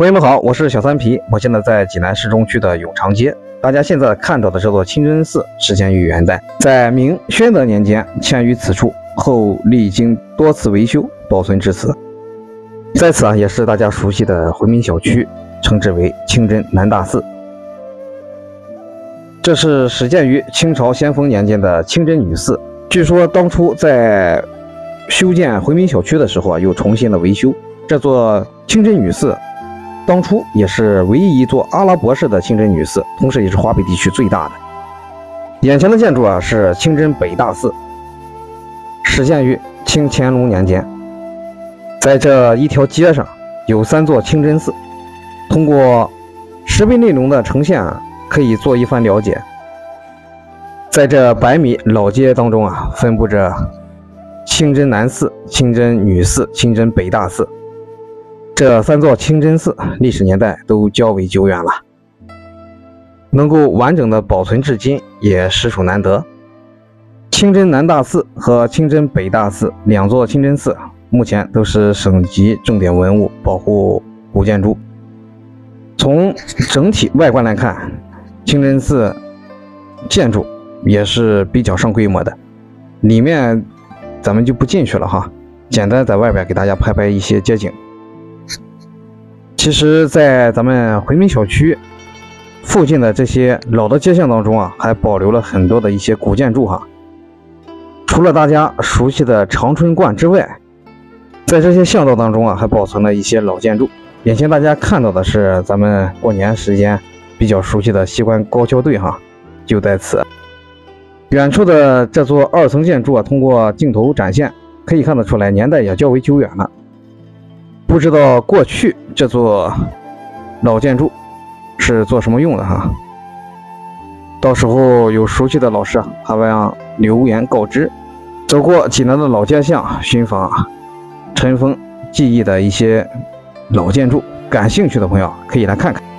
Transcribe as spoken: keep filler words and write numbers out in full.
朋友们好，我是小三皮，我现在在济南市中区的永长街。大家现在看到的这座清真寺始建于元代，在明宣德年间迁于此处，后历经多次维修，保存至此。在此啊，也是大家熟悉的回民小区，称之为清真南大寺。这是始建于清朝咸丰年间的清真女寺，据说当初在修建回民小区的时候啊，又重新的维修。这座清真女寺当初也是唯一一座阿拉伯式的清真女寺，同时也是华北地区最大的。眼前的建筑啊是清真北大寺，始建于清乾隆年间。在这一条街上有三座清真寺，通过石碑内容的呈现啊，可以做一番了解。在这百米老街当中啊，分布着清真南寺、清真女寺、清真北大寺。这三座清真寺历史年代都较为久远了，能够完整的保存至今也实属难得。清真南大寺和清真北大寺两座清真寺目前都是省级重点文物保护古建筑。从整体外观来看，清真寺建筑也是比较上规模的，里面咱们就不进去了哈，简单在外边给大家拍拍一些街景。其实在咱们回民小区附近的这些老的街巷当中啊，还保留了很多的一些古建筑哈。除了大家熟悉的长春观之外，在这些巷道当中啊，还保存了一些老建筑。眼前大家看到的是咱们过年时间比较熟悉的西关高跷队哈，就在此。远处的这座二层建筑啊，通过镜头展现可以看得出来，年代也较为久远了。不知道过去这座老建筑是做什么用的哈？到时候有熟悉的老师啊，还望留言告知。走过济南的老街巷，寻访尘封记忆的一些老建筑，感兴趣的朋友可以来看看。